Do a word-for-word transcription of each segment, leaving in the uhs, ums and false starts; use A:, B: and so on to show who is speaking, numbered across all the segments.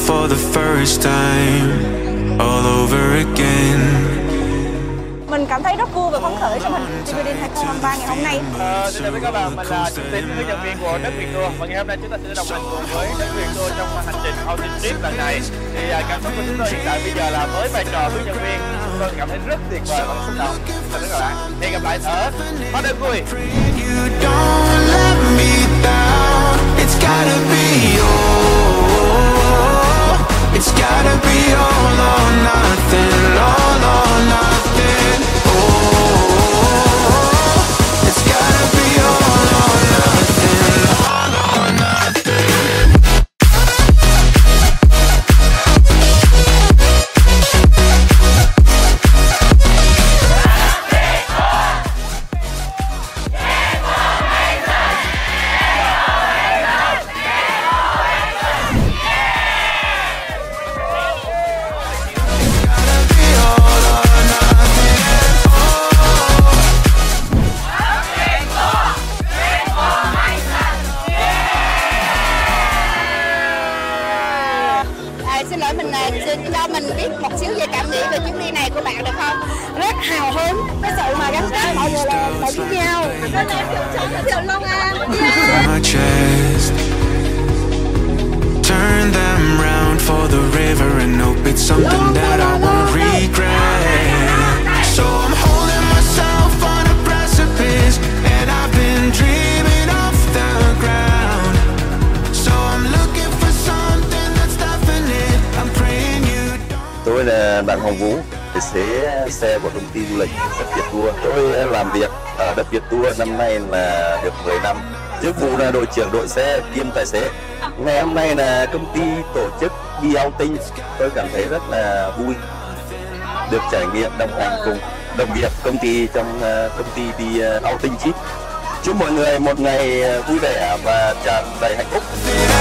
A: for the first time, all over again.
B: Mình cảm thấy rất vui và phấn khởi trong hành trình Tê vê đê hai không hai ba ngày hôm nay.
C: Ờ, xin chào các bạn, mình là Trung Tín, hướng dẫn viên của Đất Việt Tour. Và ngày hôm nay chúng ta sẽ đồng hành cùng với Đất Việt Tour trong hành trình Outing Trip lần này. Thì cảm xúc của chúng tôi hiện tại bây giờ là với vai trò hướng dẫn viên, chúng tôi cảm thấy rất tuyệt vời và xúc động. Chào các bạn, hẹn gặp lại ở Hoa Đêm Vui.
A: It's gotta be all, it's gotta be all or nothing, all or nothing. Oh, it's gotta be all or nothing, all or nothing.
B: Xin lỗi, mình xin cho mình biết một xíu về cảm nghĩ về chuyến đi này của bạn được không? Rất hào hứng, cái sự mà gắn kết mọi người là tại với nhau. Nên em chịu sống chịu Long An.
A: Turn them round for the river and hope it's something that I won't regret. So I'm holding myself on a precipice and I've been dreaming off the ground. So I'm looking for something that's definite. I'm praying you don't.
D: Tôi là bạn Hồng Vũ, tài xế xe của công ty du lịch Đất Việt Tour. Tôi làm việc ở Đất Việt Tour năm nay là được mười năm. Chức vụ là đội trưởng đội xe kiêm tài xế. Ngày hôm nay là công ty tổ chức đi outing, tôi cảm thấy rất là vui được trải nghiệm đồng hành cùng đồng nghiệp công ty trong công ty đi outing trip. Chúc mọi người một ngày vui vẻ và tràn đầy hạnh phúc.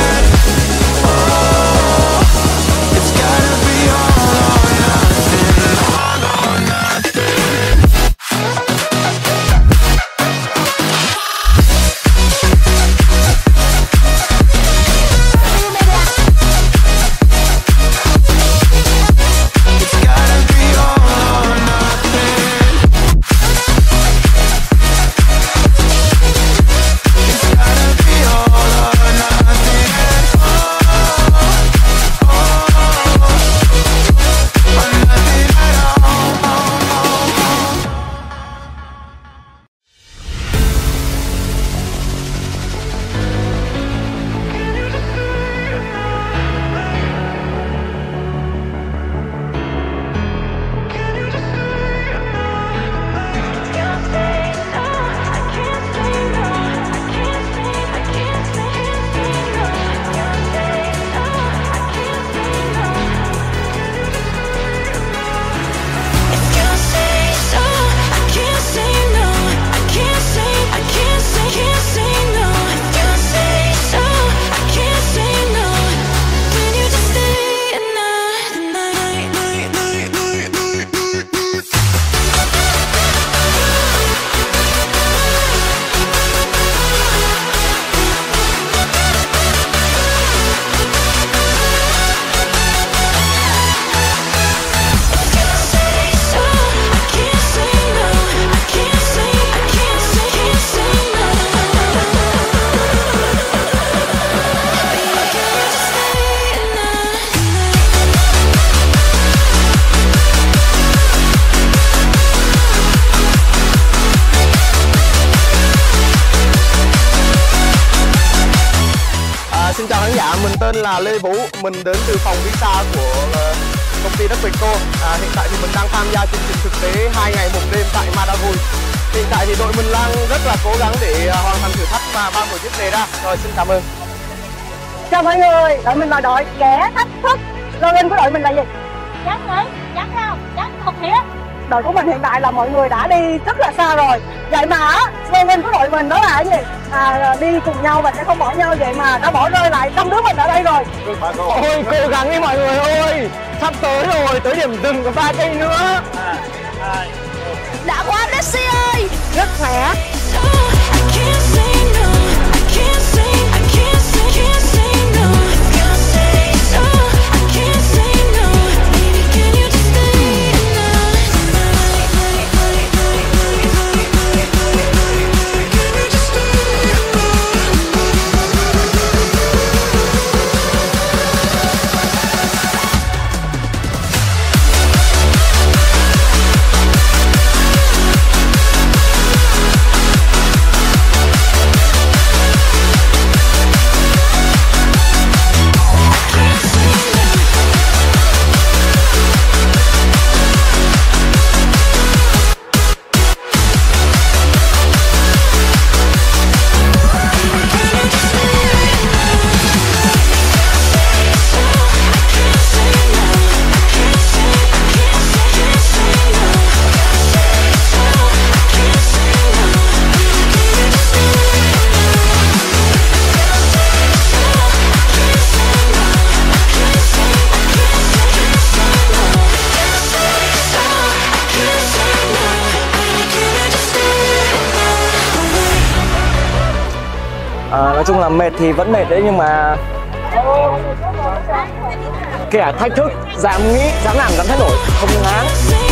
C: Xin chào khán giả, mình tên là Lê Vũ, mình đến từ phòng visa của công ty Đất Việt Tour. À, hiện tại thì mình đang tham gia chương trình thực tế hai ngày một đêm tại Madagui. Hiện tại thì đội mình đang rất là cố gắng để hoàn thành thử thách mà ban tổ chức đề ra. Rồi, xin cảm ơn.
B: Chào mọi người, đội mình là đội kẻ thách thức. Slogan của đội mình là gì?
E: Dám nghĩ, dám không, dám thực hiện.
B: Đội của mình hiện tại là mọi người đã đi rất là xa rồi. Vậy mà slogan của đội mình đó là cái gì? À, đi cùng nhau và sẽ không bỏ nhau, vậy mà đã bỏ rơi lại năm đứa mình ở đây rồi.
C: Ôi cố gắng đi mọi người ơi, sắp tới rồi, tới điểm dừng có ba cây nữa.
E: Đã quá Messi ơi,
B: rất khỏe.
F: chung là mệt thì vẫn mệt đấy, nhưng mà kẻ thách thức, dám nghĩ, dám làm, dám thay đổi, không ngán.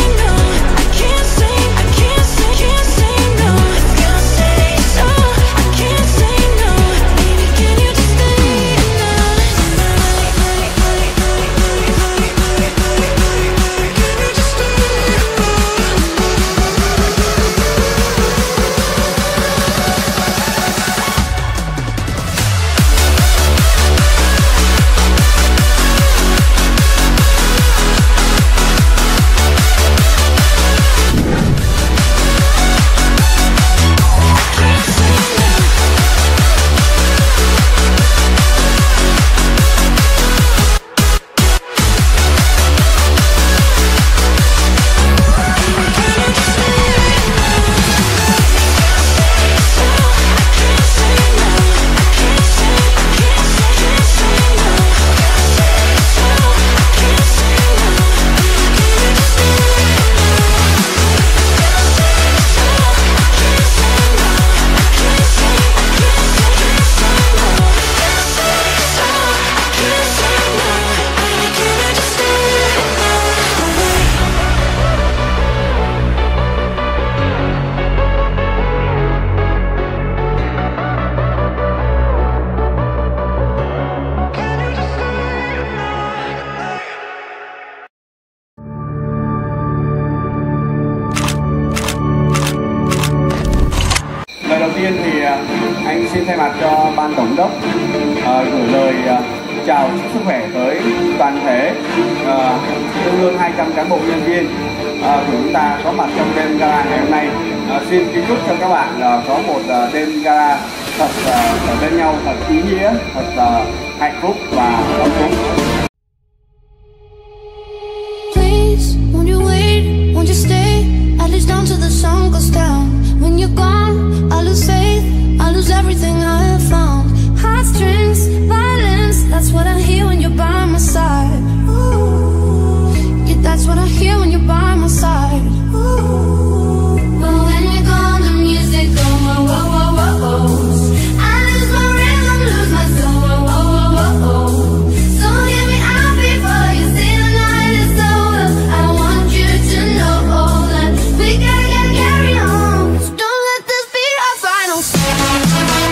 G: Thì anh xin thay mặt cho ban tổng đốc uh, gửi lời uh, chào chúc sức khỏe tới toàn thể uh, tương đương hai trăm cán bộ nhân viên uh, của chúng ta có mặt trong đêm gala ngày hôm nay. Uh, xin kính chúc cho các bạn uh, có một uh, đêm gala thật uh, ở bên nhau thật ý nghĩa, thật uh, hạnh phúc và ấm cúng.
H: Please, won't you wait, won't you stay, at least down till the sun goes down. When you're gone, I lose faith, I lose everything I have found. Heartstrings, violence, that's what I hear when you're by my side. Ooh, yeah, that's what I hear when you're by my side. Ooh, but when you're gone, the music goes whoa, whoa, whoa, whoa, whoa. I lose my rhythm, lose my soul, whoa, whoa, whoa, whoa. So hear me out before you say the night is over. I want you to know that we gotta, gotta carry on. Don't let this be our final song.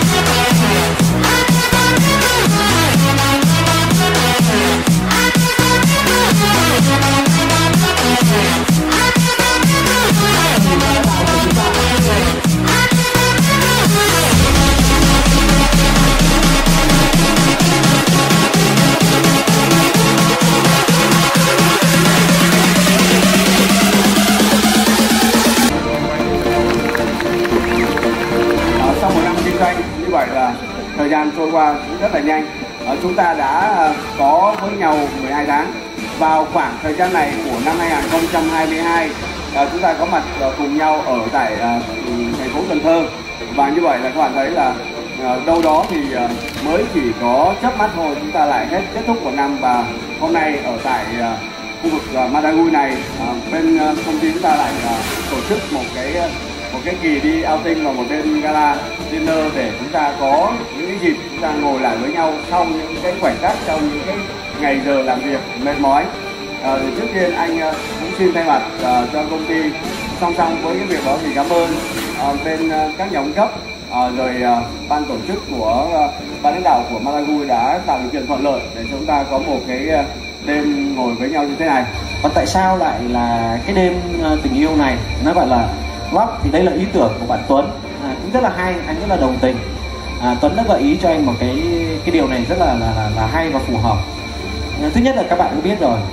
G: Sau một năm kinh doanh như vậy là thời gian trôi qua cũng rất là nhanh. Chúng ta đã có với nhau mười hai tháng. Vào khoảng thời gian này của năm hai nghìn không trăm hai mươi hai, chúng ta có mặt cùng nhau ở tại thành phố Cần Thơ, và như vậy là các bạn thấy là đâu đó thì mới chỉ có chớp mắt thôi chúng ta lại hết kết thúc một năm. Và hôm nay ở tại khu vực Madagui này, bên công ty chúng ta lại tổ chức một cái một cái kỳ đi outing và một đêm gala dinner để chúng ta có những cái dịp chúng ta ngồi lại với nhau sau những cái khoảnh khắc, trong những cái ngày giờ làm việc mệt mỏi. À, trước tiên anh cũng xin thay mặt uh, cho công ty, song song với cái việc đó thì cảm ơn uh, bên uh, các nhà cung cấp, uh, rồi uh, ban tổ chức của uh, ban lãnh đạo của Madagui đã tạo điều kiện thuận lợi để chúng ta có một cái uh, đêm ngồi với nhau như thế này.
I: Còn tại sao lại là cái đêm uh, tình yêu này nó gọi là Love, thì đây là ý tưởng của bạn Tuấn, à, cũng rất là hay, anh rất là đồng tình. À, Tuấn đã gợi ý cho anh một cái cái điều này rất là là, là, là hay và phù hợp. À, thứ nhất là các bạn cũng biết rồi,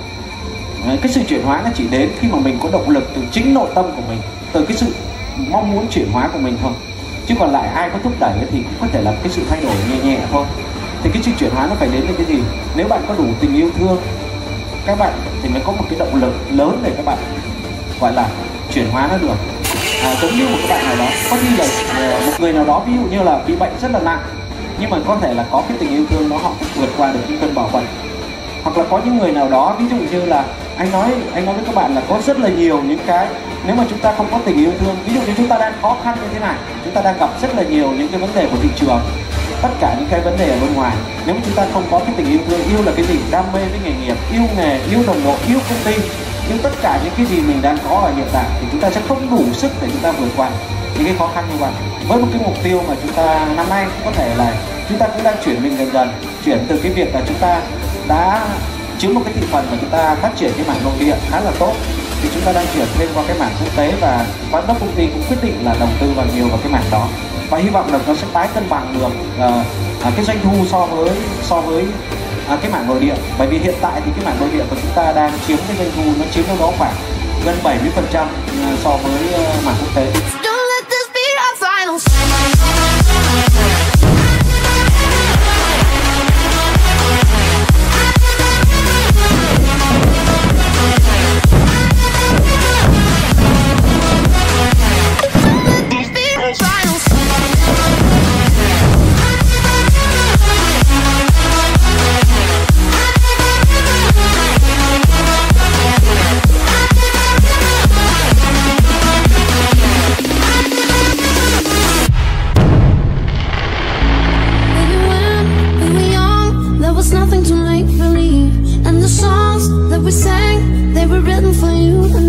I: à, cái sự chuyển hóa nó chỉ đến khi mà mình có động lực từ chính nội tâm của mình, từ cái sự mong muốn chuyển hóa của mình thôi. Chứ còn lại ai có thúc đẩy thì cũng có thể là cái sự thay đổi nhẹ nhẹ thôi. Thì cái sự chuyển hóa nó phải đến từ cái gì? Nếu bạn có đủ tình yêu thương các bạn thì mới có một cái động lực lớn để các bạn gọi là chuyển hóa nó được. À, giống như một cái bạn nào đó, có khi là một người nào đó ví dụ như là bị bệnh rất là nặng, nhưng mà có thể là có cái tình yêu thương đó họ vượt qua được những cơn bão bệnh. Hoặc là có những người nào đó, ví dụ như là anh nói anh nói với các bạn là có rất là nhiều những cái, nếu mà chúng ta không có tình yêu thương, ví dụ như chúng ta đang khó khăn như thế này, chúng ta đang gặp rất là nhiều những cái vấn đề của thị trường, tất cả những cái vấn đề ở bên ngoài. Nếu mà chúng ta không có cái tình yêu thương, yêu là cái gì? Đam mê với nghề nghiệp, yêu nghề, yêu đồng đội, yêu công ty, yêu tất cả những cái gì mình đang có ở hiện tại, thì chúng ta sẽ không đủ sức để chúng ta vượt qua những cái khó khăn như vậy. Với một cái mục tiêu mà chúng ta năm nay có thể là chúng ta cũng đang chuyển mình dần dần, chuyển từ cái việc là chúng ta đã chiếm một cái thị phần mà chúng ta phát triển cái mảng nội địa khá là tốt, thì chúng ta đang chuyển thêm qua cái mảng quốc tế, và giám đốc công ty cũng quyết định là đầu tư vào nhiều vào cái mảng đó, và hy vọng là nó sẽ tái cân bằng được uh, cái doanh thu so với so với uh, cái mảng nội địa. Bởi vì hiện tại thì cái mảng nội địa của chúng ta đang chiếm cái doanh thu nó chiếm đâu đó khoảng gần bảy mươi phần trăm so với uh, mảng quốc tế.
H: Nothing to make believe, and the songs that we sang, they were written for you.